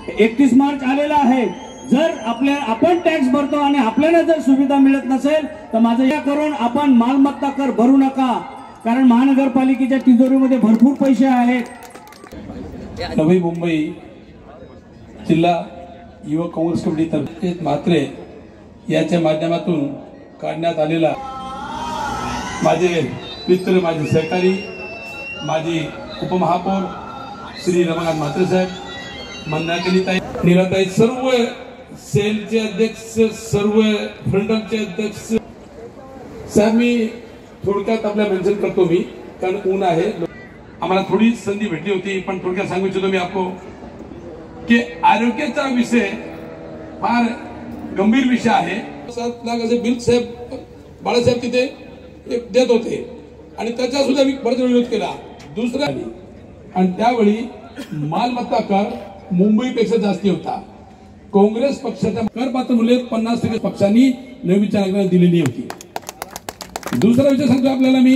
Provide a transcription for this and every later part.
31 मार्च आलेला आहे। जर आपण टॅक्स भरतो आणि आपल्याला जर सुविधा मिळत नसेल तर माझं या करून आपण मालमत्ता कर भरू नका, कारण महानगरपालिकेच्या तिजोरीमध्ये भरपूर पैसे आहेत। नवी मुंबई जिल्हा युवक काँग्रेस कमिटीतर्फे म्हात्रे याच्या माध्यमातून काढण्यात आलेला माझे मित्र, माझे सहकारी, माझी उपमहापौर श्री रमाकांत म्हात्रे साहेब, मंदाकिनीताई, नीलाताई, सर्व सेलचे अध्यक्ष, सर्व फ्रंटलचे अध्यक्ष साहेब, मी थोडक्यात आपल्या मेन्शन करतो मी, कारण ऊन आहे, आम्हाला थोडी संधी भेटली होती, पण थोडक्यात सांगू इच्छितो मी आपको की आरोग्याचा विषय फार गंभीर विषय आहे। 7 लाख असे बिल साहेब बाळासाहेब तिथे देत होते आणि त्याचा सुद्धा मी बराच विरोध केला। दुसरा आणि त्यावेळी मालमत्ता कर मुंबईपेक्षा जास्ती होता। काँग्रेस पक्षाच्या करपात्र मूल्य 50% पक्षांनी नवी चालना दिलेली होती। दुसरा विषय सांगतो आपल्याला मी,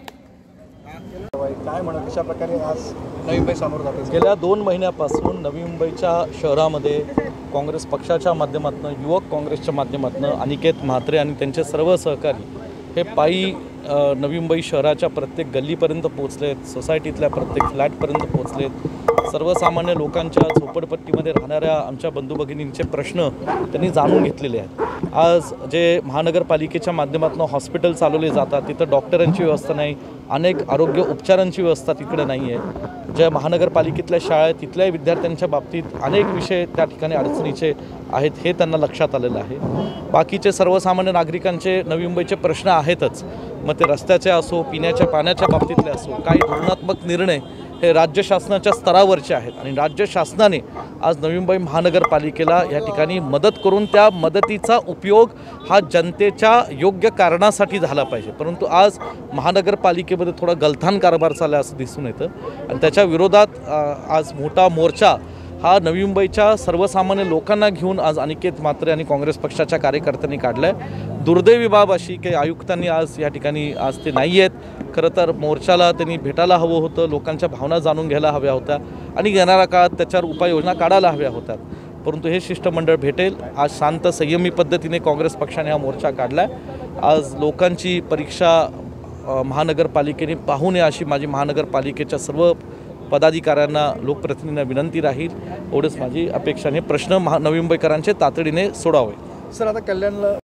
काय म्हणत अशा प्रकारे आज नवी मुंबई समोर जाते। गेल्या 2 महिन्यापासून नवी मुंबईच्या शहरामध्ये काँग्रेस पक्षाच्या माध्यमातून, युवक काँग्रेसच्या माध्यमातून अनिकेत म्हात्रे आणि त्यांचे सर्व सहकारी हे पायी नवी मुंबई शहराच्या प्रत्येक गल्लीपर्यंत पोहोचलेत, सोसायटीतल्या प्रत्येक फ्लॅटपर्यंत पोहोचलेत। सर्वसामान्य लोकांच्या झोपडपट्टीमध्ये राहणाऱ्या आमच्या बंधू भगिनींचे प्रश्न त्यांनी जाणून घेतलेले आहेत। आज जे महानगरपालिकेच्या माध्यमातून हॉस्पिटल चालवले जातात तिथं डॉक्टरांची व्यवस्था नाही, अनेक आरोग्य उपचारांची व्यवस्था तिकडे नाही आहे। ज्या महानगरपालिकेतल्या शाळा आहेत तिथल्या विद्यार्थ्यांच्या बाबतीत अनेक विषय त्या ठिकाणी अडचणीचे आहेत हे त्यांना लक्षात आलेलं आहे। बाकीचे सर्वसामान्य नागरिकांचे नवी मुंबईचे प्रश्न आहेतच, मग ते रस्त्याचे असो, पिण्याच्या पाण्याच्या बाबतीतले असो, काही धोरणात्मक निर्णय हे राज्य शासनाच्या स्तरावरचे आहेत आणि राज्य शासनाने आज नवी मुंबई महानगरपालिकेला या ठिकाणी मदत करून त्या मदतीचा उपयोग हा जनतेच्या योग्य कारणासाठी झाला पाहिजे। परंतु आज महानगरपालिकेमध्ये थोडा गलथान कारभार चालला असं दिसून येतं आणि त्याच्या विरोधात आज मोठा मोर्चा हा नवी मुंबईच्या सर्वसामान्य लोकांना घेऊन आज अनिकेत म्हात्रे आणि काँग्रेस पक्षाच्या कार्यकर्त्यांनी काढला आहे। दुर्दैवी बाब अशी की आयुक्तांनी आज या ठिकाणी आज ते नाही आहेत। खरं तर मोर्चाला त्यांनी भेटायला हवं होतं, लोकांच्या भावना जाणून घ्यायला हव्या होत्या आणि येणाऱ्या काळात त्याच्यावर उपाययोजना काढायला हव्या होत्या, परंतु हे शिष्टमंडळ भेटेल। आज शांत संयमी पद्धतीने काँग्रेस पक्षाने हा मोर्चा काढला आहे। आज लोकांची परीक्षा महानगरपालिकेने पाहू नये अशी माझी महानगरपालिकेच्या सर्व पदाधिकाऱ्यांना, लोकप्रतिनिधींना विनंती राहील। एवढंच माझी अपेक्षा आहे। प्रश्न नवी मुंबईकरांचे तातडीने सोडावे। सर, आता कल्याणला